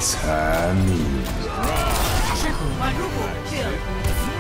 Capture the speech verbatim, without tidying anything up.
残你。 是缓入股去了。